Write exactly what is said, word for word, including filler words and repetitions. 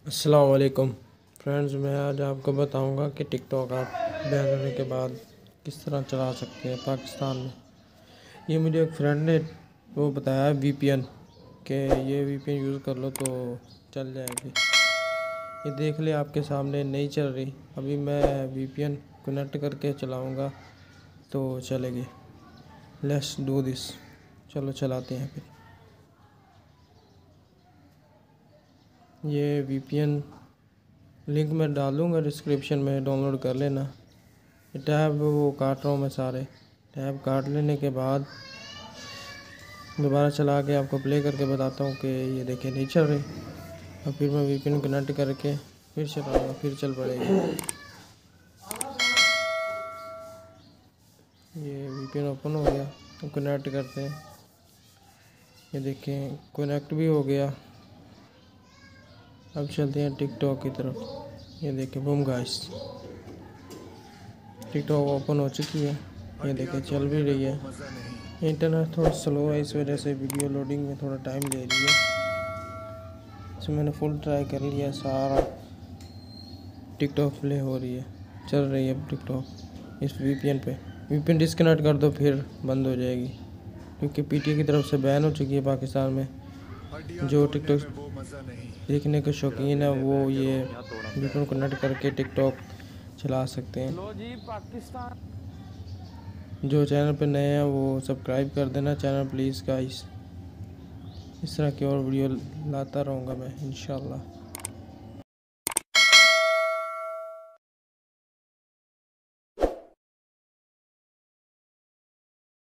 अस्सलाम वालेकुम फ्रेंड्स, मैं आज आपको बताऊंगा कि टिकटॉक आप बैन होने के बाद किस तरह चला सकते हैं पाकिस्तान में। ये मुझे एक फ्रेंड ने वो बताया वीपीएन कि ये वीपीएन यूज़ कर लो तो चल जाएगी। ये देख ले आपके सामने नहीं चल रही। अभी मैं वीपीएन कनेक्ट करके चलाऊंगा तो चलेगी। Let's do this. चलो चलाते हैं फिर। ये वीपीएन लिंक मैं डालूंगा डिस्क्रिप्शन में, डाउनलोड कर लेना। ये टैब वो काट रहा हूँ मैं, सारे टैब काट लेने के बाद दोबारा चला के आपको प्ले करके बताता हूँ कि ये देखिए नहीं चल रही। और फिर मैं वीपीएन कनेक्ट करके फिर चलाऊँगा, फिर चल पड़ेगी। ये वीपीएन ओपन हो गया, तो कनेक्ट करते हैं। ये देखें कनेक्ट भी हो गया। अब चलते हैं टिकटॉक की तरफ। ये देखें बूम गाइस, टिकटॉक ओपन हो चुकी है। ये देखें चल भी रही है। इंटरनेट थोड़ा स्लो है, इस वजह से वीडियो लोडिंग में थोड़ा टाइम ले रही है। इसमें मैंने फुल ट्राई कर लिया, सारा टिकटॉक प्ले हो रही है, चल रही है टिकटॉक इस वीपीएन पे। वीपीएन डिस्कनेक्ट कर दो फिर बंद हो जाएगी, क्योंकि पीटीए की तरफ से बैन हो चुकी है पाकिस्तान में। जो टिकटॉक देखने के शौकीन है वो ये वीपीएन कनेक्ट करके टिकटॉक चला सकते हैं। जो चैनल पे नए हैं वो सब्सक्राइब कर देना चैनल प्लीज़ गाइस। इस तरह की और वीडियो लाता रहूँगा मैं इंशाल्लाह।